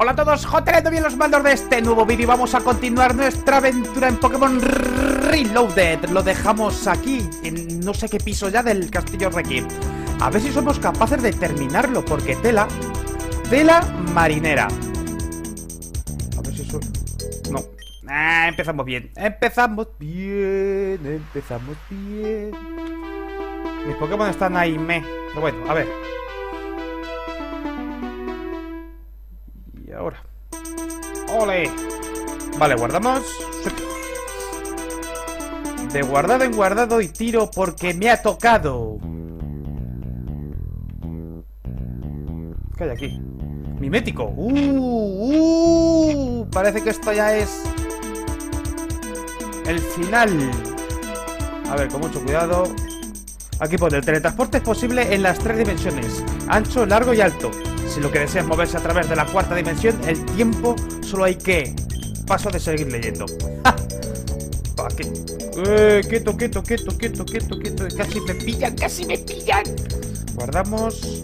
Hola a todos, Jotereando bien los mandos de este nuevo vídeo. Vamos a continuar nuestra aventura en Pokémon Reloaded. Lo dejamos aquí, en no sé qué piso ya del Castillo Requiem. A ver si somos capaces de terminarlo, porque tela marinera. A ver si soy... No. Empezamos bien. Empezamos bien. Mis Pokémon están ahí, Pero bueno, a ver. Y ahora. ¡Ole! Vale, guardamos. De guardado en guardado y tiro porque me ha tocado. ¿Qué hay aquí? Mimético. Parece que esto ya es el final. A ver, con mucho cuidado. Aquí pone: el teletransporte es posible en las 3 dimensiones: ancho, largo y alto. Si lo que deseas moverse a través de la 4ª dimensión, el tiempo solo hay que... Paso de seguir leyendo. ¡Ja! Quieto. Casi me pillan. Guardamos.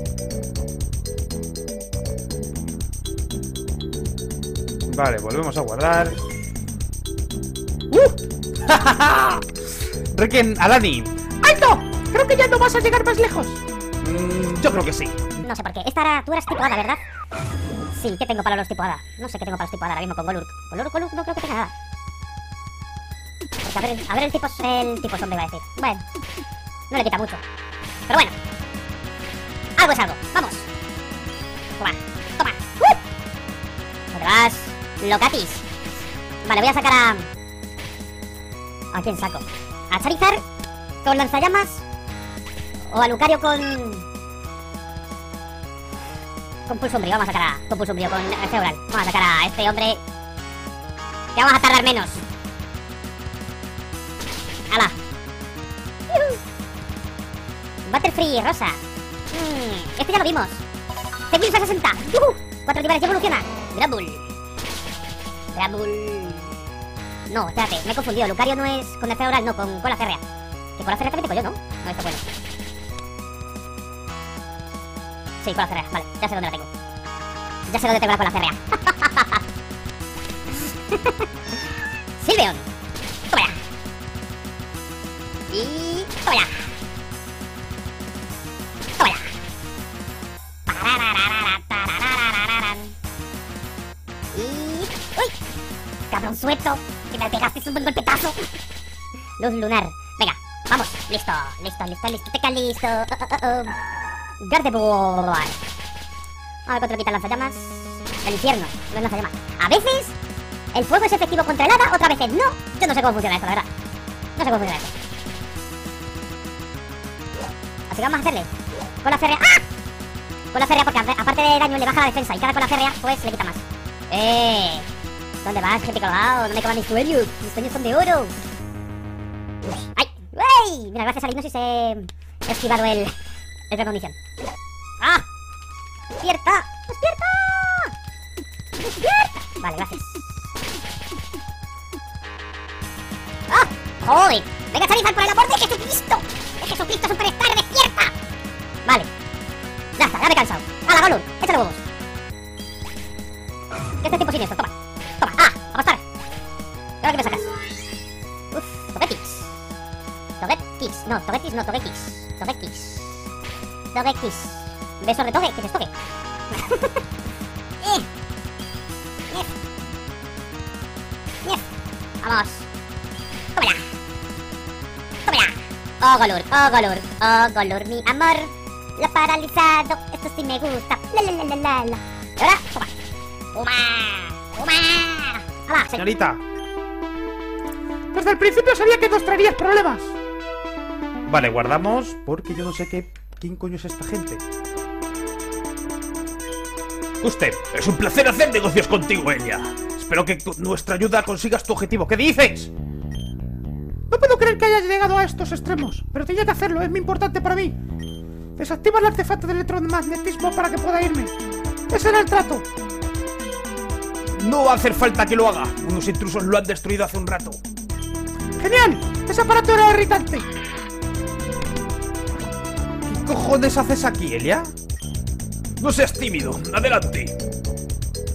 Vale, volvemos a guardar. Requiem, Alani. ¡Alto! Creo que ya no vas a llegar más lejos. Yo creo que sí. No sé por qué. Tú eres tipo hada, ¿verdad? Sí, ¿qué tengo para los tipo hada? No sé qué tengo para los tipo hada ahora mismo con Golurk. Golurk no creo que tenga nada. Porque a ver el tipo sombra iba a decir. Bueno, no le quita mucho. Pero bueno, algo es algo. Vamos. Toma. ¿Dónde vas? Locatis. Vale, voy a sacar ¿a quién saco? ¿A Charizard con lanzallamas? ¿O a Lucario con pulso umbrío? Vamos a sacar con pulso umbrío, con Feural. Vamos a sacar a este hombre, que vamos a tardar menos. ¡Hala! Butterfree, rosa. Este ya lo vimos. 6060. 4 niveles, ya evoluciona. Grabul. No, espérate, me he confundido. Lucario no es con el Feural, no, con la férrea. Que con la férrea también tengo yo, ¿no? No, esto es bueno. Sí, con la férrea, vale, ya sé dónde la tengo. Ya sé dónde tengo la cola férrea. Silveon. Toma ya. Y... toma ya. Toma ya. Y... ¡uy! Cabrón suelto, que me pegaste un buen golpetazo. Luz lunar. Venga, vamos. Listo. Teca listo. Gardevoir. A ver cuánto le quita el lanzallamas. El infierno, no es lanzallamas. A veces el fuego es efectivo contra el hada, otras veces no. Yo no sé cómo funciona esto, la verdad. No sé cómo funciona esto. Así que vamos a hacerle con la férrea. ¡Ah! Con la férrea, porque aparte de daño le baja la defensa. Y cada con la férrea, pues le quita más. ¿Dónde vas, gente colgado? No me coman mis sueños. Mis sueños son de oro. ¡Ay! ¡Ey! Mira, gracias a la hipnosis he esquivado el precognición. ¡Ah! ¡Despierta! Vale, gracias. ¡Ah! ¡Joder! ¡Venga, Charizard, por el amor de Jesucristo! ¡De Jesucristo Superstar, despierta! Vale. Ya está, ya me he cansado. ¡Hala, Golurk! ¡Échale huevos! ¿Qué este tipo siniestro? Toma. ¡Ah! ¡A pasar! ¿Y ahora qué me sacas? Togekiss. Beso de Toge, ¿qué es esto? Vamos. Toma ya. Oh, Golurk, mi amor. Lo paralizado, esto sí me gusta. La. Y ahora, toma. ¡Hala! Señorita, desde el principio sabía que nos traerías problemas. Vale, guardamos, porque yo no sé quién coño es esta gente. Usted, es un placer hacer negocios contigo, Elia. Espero que con nuestra ayuda consigas tu objetivo. ¿Qué dices? No puedo creer que hayas llegado a estos extremos, pero tenía que hacerlo, es muy importante para mí. Desactiva el artefacto de electromagnetismo para que pueda irme. Ese era el trato. No va a hacer falta que lo haga. Unos intrusos lo han destruido hace un rato. ¡Genial! Ese aparato era irritante. ¿Qué cojones haces aquí, Elia? No seas tímido, adelante.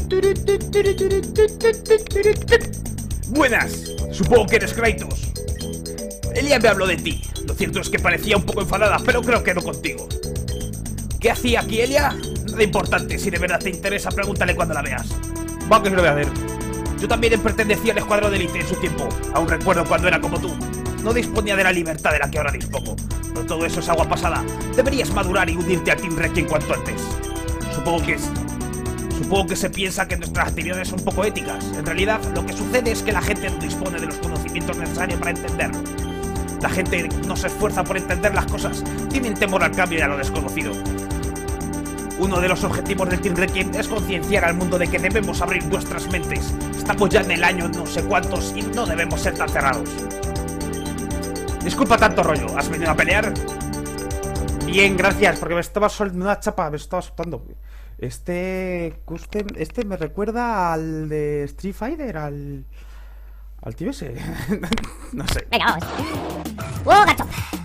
Buenas, supongo que eres Kratos. Elia me habló de ti. Lo cierto es que parecía un poco enfadada, pero creo que no contigo. ¿Qué hacía aquí Elia? Nada importante, si de verdad te interesa, pregúntale cuando la veas. Va, que se lo voy a ver. Yo también pertenecía al escuadrón de élite en su tiempo. Aún recuerdo cuando era como tú. No disponía de la libertad de la que ahora dispongo. Pero todo eso es agua pasada. Deberías madurar y unirte al Team Requiem cuanto antes. Supongo que se piensa que nuestras actividades son poco éticas. En realidad, lo que sucede es que la gente no dispone de los conocimientos necesarios para entenderlo. La gente no se esfuerza por entender las cosas. Tienen temor al cambio y a lo desconocido. Uno de los objetivos del Team Requiem es concienciar al mundo de que debemos abrir nuestras mentes. Estamos ya en el año no sé cuántos y no debemos ser tan cerrados. Disculpa tanto rollo, ¿has venido a pelear? Bien, gracias, porque me estaba soltando una chapa, me estaba soltando. Este me recuerda al de Street Fighter, al tío ese. No sé. Venga, vamos. Gachop.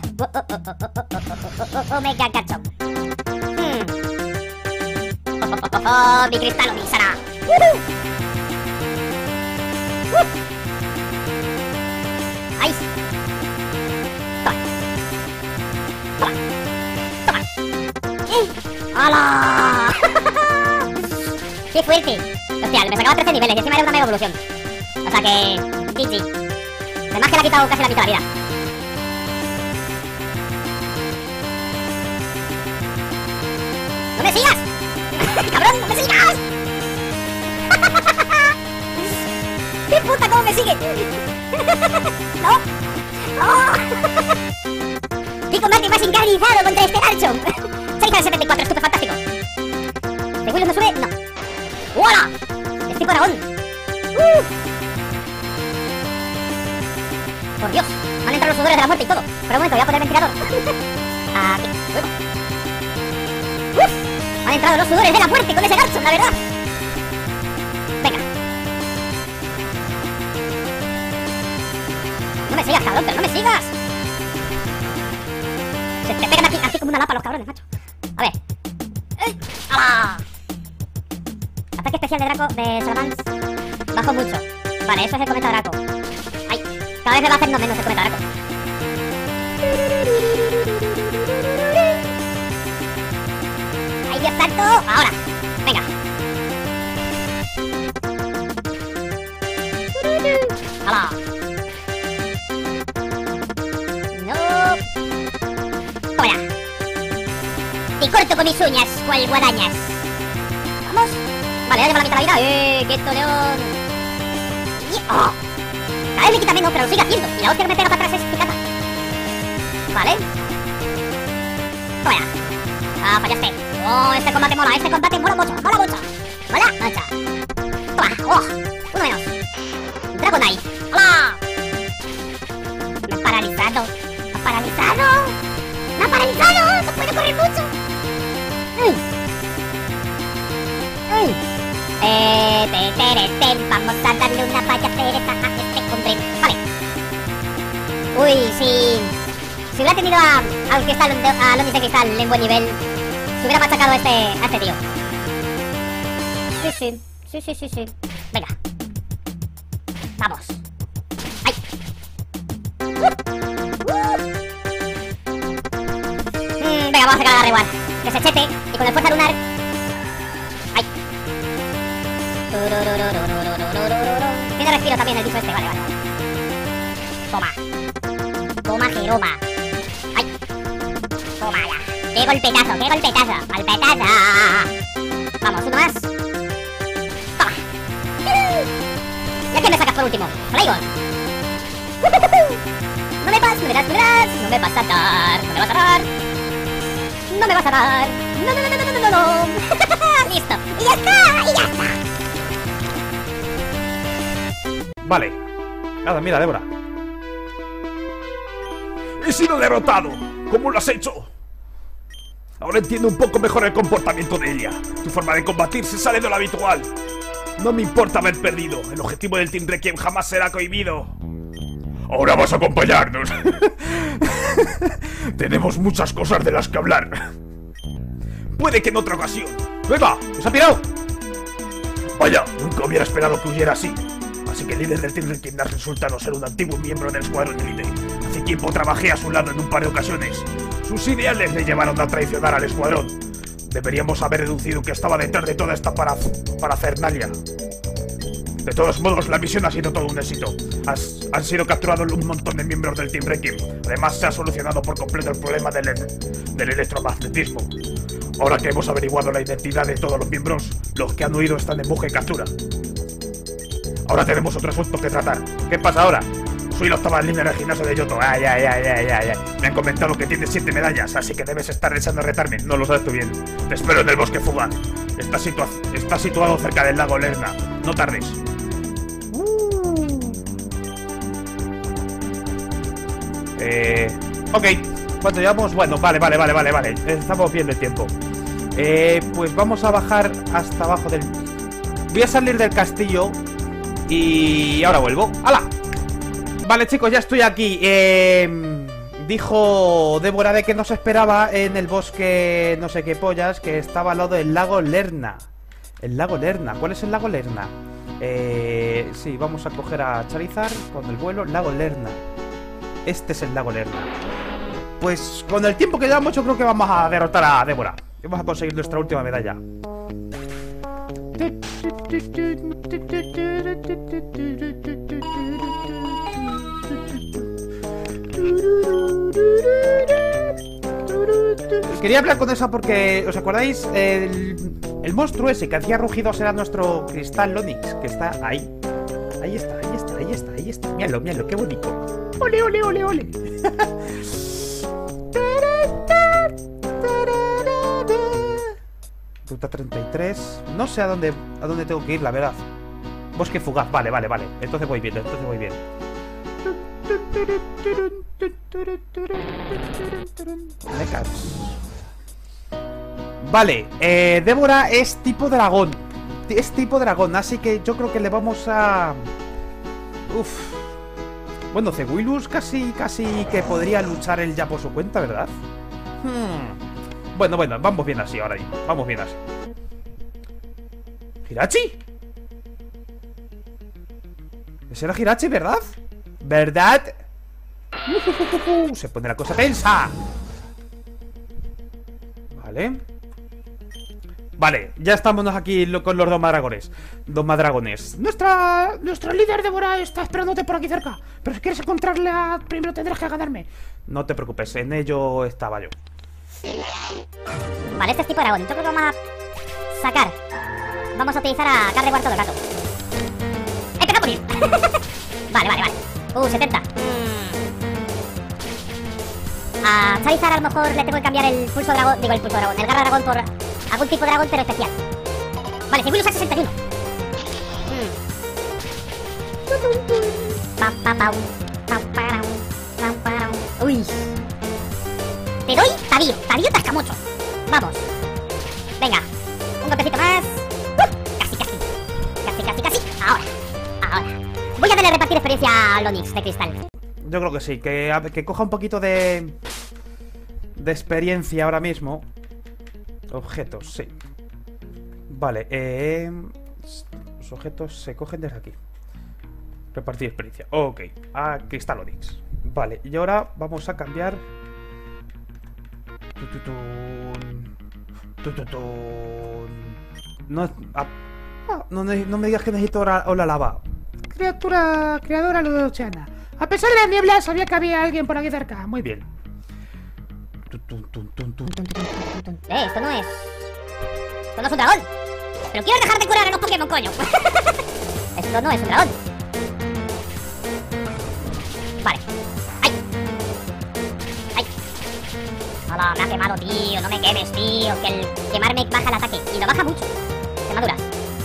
Mega Gachop. Mi cristal o mi sana. ¡Ay! Toma. ¡Hala! ¡Qué fuerte! Hostia, me sacaba 13 niveles y encima era una mega evolución. O sea que... GG. Además que le ha quitado casi la mitad de la vida. ¡No me sigas! ¡Cabrón, no me sigas! ¡Qué puta, cómo me sigue! ¡No! ¡No! ¡Qué combate más encarnizado contra este Garchomp! 6 al 74, estupe fantástico. ¿De Willow no sube? No. ¡Hola! ¡Es tipo dragón! ¡Por Dios! Me han entrado los sudores de la muerte y todo. Pero un momento, voy a poner el ventilador. Aquí. Me han entrado los sudores de la muerte con ese Garchomp, la verdad. Venga. No me sigas, cabrón, pero no me sigas. Se te pegan aquí como una lapa los cabrones, macho. A ver. ¡Hala! Ataque especial de Draco de Salamance. Bajo mucho. Vale, eso es el cometa Draco. Ay, cada vez me va haciendo menos el cometa Draco. ¡Ay, Dios santo! Ahora. Venga. ¡Hala! No. Toma ya. Te corto con mis uñas, cual guadañas. Vamos. Vale, ya lleva la mitad de la vida. ¡Quieto, león! ¡Oh! Cada vez me quita menos, pero lo sigue haciendo. Y la hostia que me pega para atrás es picata. Vale. Toma ya. Ah, fallaste. Oh, este combate mola mucho. Mola mucho. Toma. Oh, uno menos. Dragonite. ¡Hola! Me ha paralizado. No puedo correr mucho. Vamos a darle una valla cereza a este hombre. Vale. Uy, si hubiera tenido al cristal, a Lonis de cristal en buen nivel, se hubiera machacado a este tío. Sí. Venga. Vamos. ¡Ay! Venga, vamos a sacar a Reward. Que se chete y con el fuerza lunar. ¡Ay! Tiene respiro también el bicho este, vale. Toma, Jeroma. ¡Ay! Toma ya. ¡Qué golpetazo! ¡Golpetazo! Vamos, uno más. Toma. ¿Y a quién me sacas por último? Flagon. No me vas a dar. No. Listo. Y ya está. Vale. Nada, mira, Débora. ¡He sido derrotado! ¿Cómo lo has hecho? Ahora entiendo un poco mejor el comportamiento de ella. Tu forma de combatir se sale de lo habitual. No me importa haber perdido. El objetivo del Team Requiem jamás será cohibido. Ahora vas a acompañarnos. Tenemos muchas cosas de las que hablar. Puede que en otra ocasión. ¡Venga! ¡Se ha pirado! Vaya, nunca hubiera esperado que huyera así. Así que el líder del Team Requiem resulta no ser un antiguo miembro del escuadrón élite. Hace tiempo trabajé a su lado en un par de ocasiones. Sus ideales le llevaron a traicionar al escuadrón. Deberíamos haber deducido que estaba detrás de toda esta parafernalia. De todos modos, la misión ha sido todo un éxito. Han sido capturados un montón de miembros del Team Requiem. Además, se ha solucionado por completo el problema del electromagnetismo. Ahora que hemos averiguado la identidad de todos los miembros, los que han huido están en busca y captura. Ahora tenemos otro asunto que tratar. ¿Qué pasa ahora? Soy la octava línea del gimnasio de Yoto. Ay. Me han comentado que tienes 7 medallas, así que debes estar deseando retarme. No lo sabes tú bien. Te espero en el bosque Fugaz. Está situado cerca del lago Lerna. No tardes. Ok. ¿Cuánto llevamos? Bueno, vale. Estamos bien de tiempo. Pues vamos a bajar hasta abajo del... Voy a salir del castillo y ahora vuelvo. ¡Hala! Vale, chicos, ya estoy aquí. Dijo Débora de que nos esperaba en el bosque no sé qué pollas, que estaba al lado del lago Lerna. El lago Lerna. ¿Cuál es el lago Lerna? Sí, vamos a coger a Charizard con el vuelo. Lago Lerna. Este es el lago Lerna. Pues con el tiempo que llevamos yo creo que vamos a derrotar a Débora. Y vamos a conseguir nuestra última medalla. Quería hablar con esa porque, ¿os acordáis? El monstruo ese que hacía rugidos era nuestro Cristal Onix, que está ahí. Ahí está. Míralo, qué bonito. Ole. Ruta 33. No sé a dónde tengo que ir, la verdad. Bosque Fugaz, vale. Entonces voy bien. Vale, Débora es tipo dragón. Así que yo creo que le vamos a... Bueno, Cegulus casi que podría luchar él ya por su cuenta, ¿verdad? Bueno, vamos bien así ahora. Vamos bien así. ¿Hirachi? ¿Ese era Hirachi, verdad? ¿Verdad? Se pone la cosa tensa. Vale, ya estamos aquí con los dos madragones. Nuestra líder Débora está esperándote por aquí cerca. Pero si quieres encontrarla, primero tendrás que ganarme. No te preocupes, en ello estaba yo. Vale, este es tipo dragón. Yo creo que vamos a sacar. Vamos a utilizar a Gardevoir todo el rato. ¡Empezó a morir! Vale. 70. A Charizard a lo mejor le tengo que cambiar el pulso dragón. Digo, el pulso dragón. El garra dragón por algún tipo de dragón, pero especial. Vale, Cegulus a 61. Uy. Te doy Tavío Tascamucho. Vamos. Venga, un golpecito más. Casi. Ahora. Voy a darle a repartir experiencia al Onix de cristal. Yo creo que sí, que coja un poquito de experiencia ahora mismo. Objetos, sí. Vale, los objetos se cogen desde aquí. Repartir experiencia, ok. A Cristal Onix. Vale, y ahora vamos a cambiar. No me digas que necesito ola lava. Creadora Ludochana. A pesar de la niebla, sabía que había alguien por aquí cerca. Muy bien. Esto no es un dragón. Pero quiero dejar de curar a los Pokémon, coño. Esto no es un dragón. Vale. ¡Ay! Hola, me ha quemado, tío. No me quemes, tío. Que el quemarme baja el ataque. Y lo baja mucho. Quemaduras.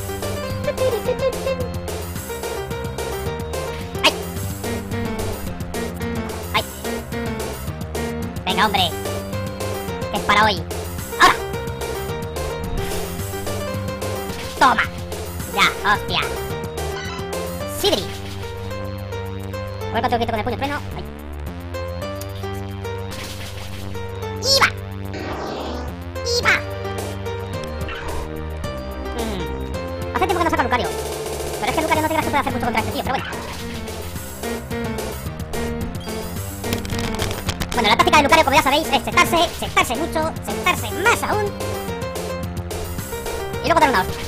¡Ay! Venga, hombre. Que es para hoy. ¡Ahora! ¡Toma! Ya, hostia. Sidri. Vuelvo a quieto con el puño pleno. Ahí. ¡Iba! Hace tiempo que no saca Lucario. Pero es que Lucario no te creas que puede hacer mucho contra este tío, pero bueno. Bueno, la táctica de Lucario, como ya sabéis, es sentarse mucho, sentarse más aún. Y luego dar una hostia.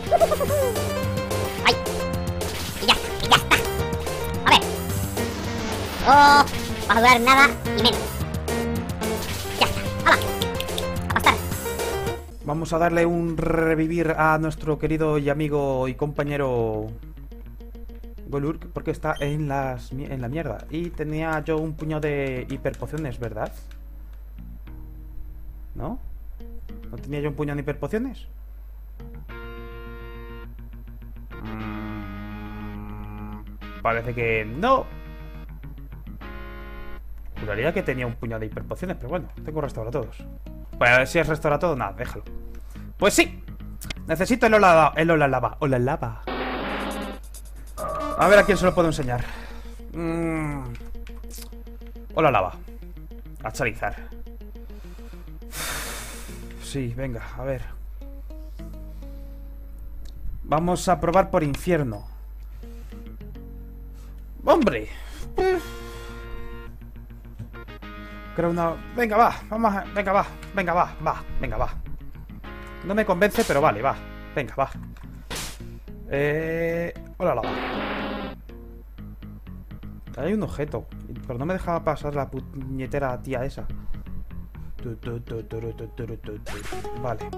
¡Ay! Y ya está. A ver. Oh, va a durar nada y menos. Ya está. ¡Hala! A pastar. Vamos a darle un revivir a nuestro querido y amigo y compañero Golurk, porque está en la mierda. Y tenía yo un puñado de hiperpociones, ¿verdad? ¿No? ¿No tenía yo un puñado de hiperpociones? Parece que no. Juraría que tenía un puñado de hiperpociones, pero bueno, tengo restaura todos. Pues si es restaura todo, nada, déjalo. Pues sí. Necesito el Ola Lava. A ver a quién se lo puedo enseñar. Ola Lava. A Charizard. Sí, venga, a ver. Vamos a probar por infierno. ¡Hombre! Creo una... Venga, va. Vamos a... Venga, va. Venga, va. No me convence, pero vale, va. Venga, va. Hola, lava. Hay un objeto, pero no me dejaba pasar la puñetera tía esa. Vale.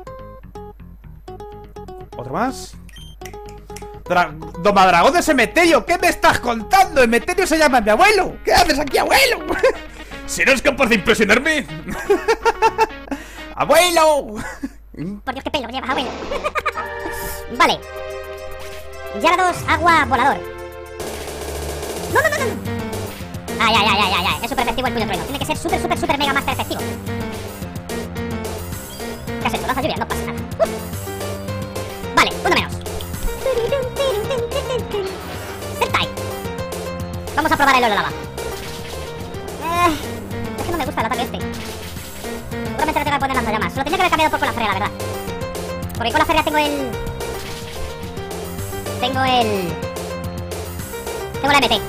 ¿Otro más? Domadragón de Emeterio, ¿qué me estás contando? Emeterio se llama mi abuelo. ¿Qué haces aquí, abuelo? Si no es capaz de impresionarme. ¡Abuelo! Por Dios, qué pelo llevas, abuelo. Vale. Gyarados, agua, volador. No. Ay. Es súper efectivo el puño trueno. Tiene que ser súper mega master efectivo. ¿Qué has hecho? Lanza lluvia, no pasa nada. Vale, uno menos. Sentai. Vamos a probar el Ola Lava. Es que no me gusta el ataque este. Seguramente le tengo que poner lanzallamas. Se lo tenía que haber cambiado por Colafrea, la verdad. Porque con la feria tengo la MT.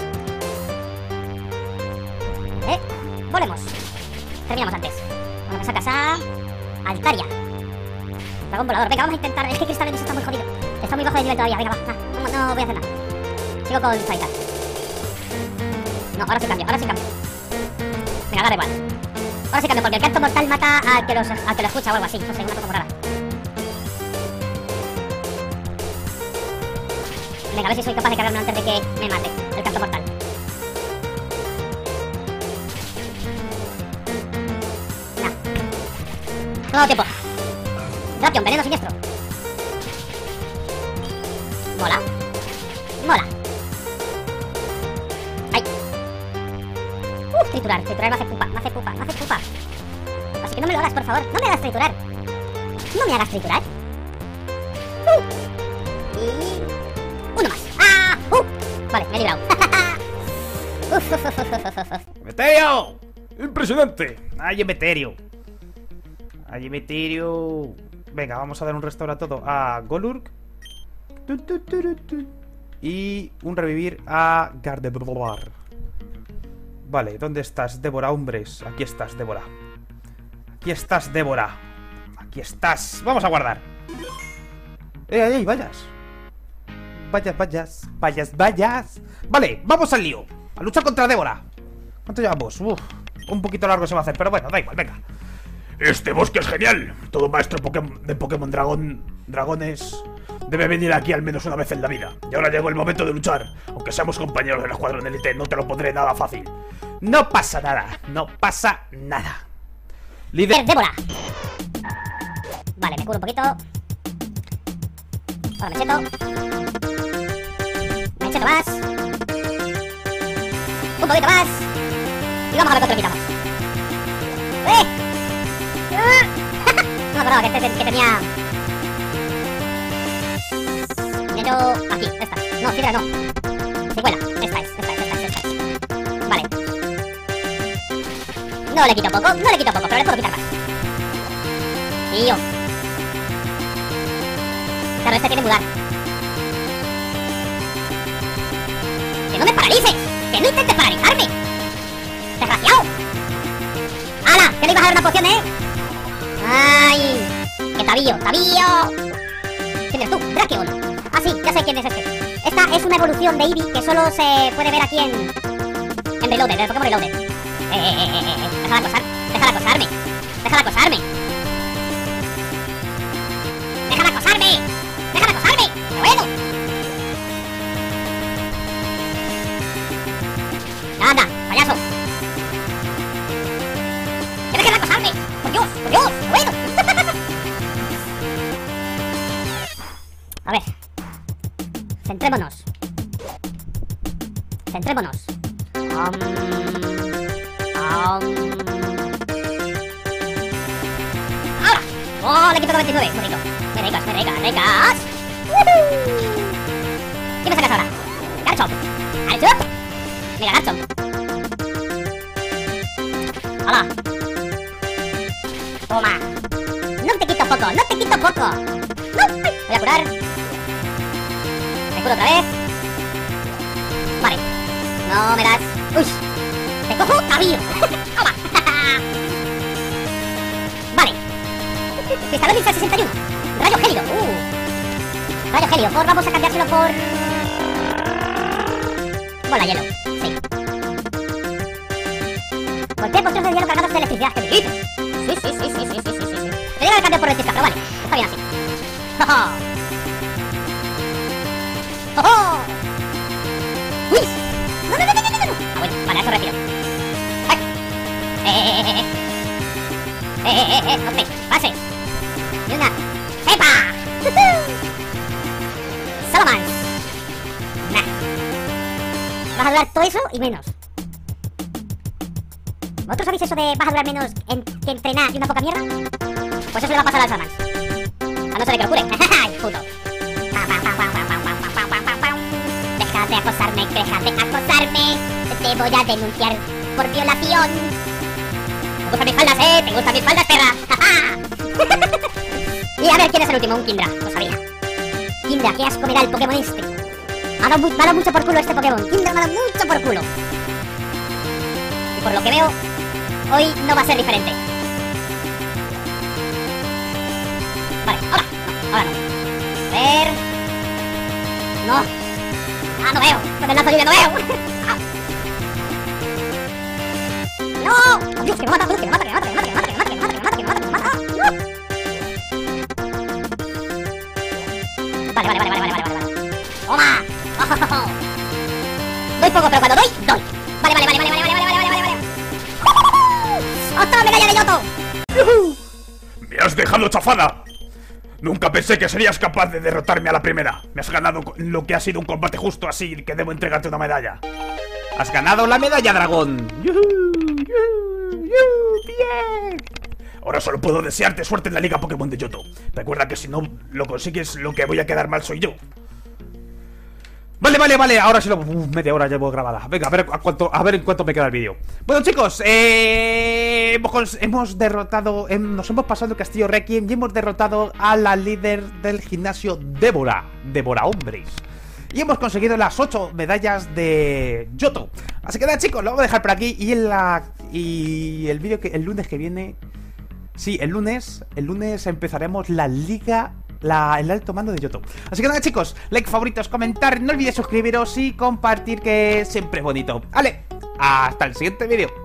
Volemos. Terminamos antes. Bueno, que sacas a Altaria. Dragón volador. Venga, vamos a intentar. Es que Cristal Enix está muy jodido. Está muy bajo de nivel todavía. Venga, va. No voy a hacer nada. Sigo con Charizard. No, ahora sí cambio. Venga, da igual. Ahora sí cambio, porque el canto mortal mata al que lo escucha o algo así. No sé, una cosa muy rara. Venga, a ver si soy capaz de cargarme antes de que me mate el canto mortal. No ha dado tiempo. Drapion, veneno siniestro. Mola. Ay. Triturar me hace pupa. Así que no me lo hagas, por favor. No me hagas triturar. Y... uno más. ¡Ah! Vale, me he librado. ¡Emeterio! ¡Impresionante! ¡Ay, Emeterio! Venga, vamos a dar un restaura todo a Golurk. Y un revivir a Gardevoir. Vale, ¿dónde estás, Débora, hombres? Aquí estás, Débora. Aquí estás. Vamos a guardar. ¡Ay, vayas! Vayas. Vale, vamos al lío. A luchar contra Débora. ¿Cuánto llevamos? Un poquito largo se va a hacer, pero bueno, da igual, venga. Este bosque es genial. Todo maestro de Pokémon dragones debe venir aquí al menos una vez en la vida. Y ahora llegó el momento de luchar. Aunque seamos compañeros del escuadrón élite, no te lo pondré nada fácil. No pasa nada. Líder Débora. Vale, me curo un poquito. Ahora me cheto más. Un poquito más. Y vamos a ver cuánto le quitamos. No me acordaba que tenía... Yo... aquí, esta. No, Sidra no. Cigüela, esta es. Vale. No le quito poco, pero le puedo quitar más. Tío. Claro, este tiene que mudar. ¡Que no me paralices! ¡Que no intentes paralizarme! ¡Desgraciado! ¡Hala! ¡Que le ibas a dar una poción, ¡ay! ¡Que tabillo! ¡Tabillo! ¿Quién eres tú? ¡Drakeon! Ah, sí, ya sé quién es este. Esta es una evolución de Eevee que solo se puede ver aquí en Reloaded, en el Pokémon Reloaded. Déjala acosar. Déjala acosarme. Déjala acosarme. ¡Déjala acosarme! ¡Déjala acosarme! ¡Pero bueno! ¡Anda, payaso! ¡Que dejen de acosarme! ¡Por Dios! ¡Por Dios! ¡Pero bueno! A ver. Centrémonos. Centrémonos. ¡Ahora! ¡Oh! Le quito 99. Bonito. Me recas, me recas, recas. ¿Qué me sacas ahora? Garchomp. Garchomp. Mira, Garchomp. ¡Hola! Toma. No te quito poco, no te quito poco. No. Ay, voy a curar. Me curo otra vez. Vale. No me das. Uy. Te cojo tabillo. Toma. Vale. Cristalón 61. Rayo gélido. Rayo gélido. Vamos a cambiárselo por bola hielo. Sí. Golpea con trozos de hielo cargados de electricidad. ¿Qué me dices? Sí. Tenía que cambiar por electricidad, pero vale. Está bien así. ¡Oh! ¡Oh! ¡Uy! ¡No! Ah, bueno, vale, eso retiro. No te pases. Y una ¡cepa! ¡Salamans! Nah. Vas a durar todo eso y menos. ¿Vosotros sabéis eso de vas a durar menos que entrenar y una poca mierda? Pues eso le va a pasar al Salamans. A no ser que lo cure. ¡Ay, puto! Déjate acosarme, déjate acosarme. Te voy a denunciar por violación. Te gustan mis faldas, te gustan mis faldas, perra. Y a ver quién es el último, un Kindra, lo sabía. Kindra, qué asco me da el Pokémon este. Me ha dado mucho por culo este Pokémon. Kindra me ha dado mucho por culo. Y por lo que veo, hoy no va a ser diferente. Vale, ahora no, ahora no. A ver. No. Ah, no veo. Con el lazo lluvia no veo. ¡No! ¡Oh, Dios, que me mata! ¡Que me mata! ¡Que me mata! ¡Que me mata! ¡Que me mata! ¡Que me mata! ¡Que me mata! ¡Que me mata! ¡Que me mata! ¡No! Vale. ¡Toma! ¡Oh! Doy poco, pero cuando doy, doy. Vale. ¡Otra medalla de Yoto! ¡Me has dejado chafada! Nunca pensé que serías capaz de derrotarme a la primera. Me has ganado lo que ha sido un combate justo, así que debo entregarte una medalla. ¡Has ganado la medalla, dragón! ¡Bien! Ahora solo puedo desearte suerte en la Liga Pokémon de Yoto. Recuerda que si no lo consigues, lo que voy a quedar mal soy yo. Vale, ahora sí lo... media hora llevo grabada. Venga, a ver en cuánto me queda el vídeo. Bueno, chicos, hemos derrotado... nos hemos pasado el castillo Requiem y hemos derrotado a la líder del gimnasio Débora Hombres. Y hemos conseguido las 8 medallas de Yoto. Así que nada, chicos, lo voy a dejar por aquí. Y el vídeo que el lunes que viene... Sí, el lunes empezaremos la liga... el alto mando de Yoto. Así que nada, chicos, like, favoritos, comentar, no olvidéis suscribiros y compartir, que siempre es bonito. Vale, hasta el siguiente vídeo.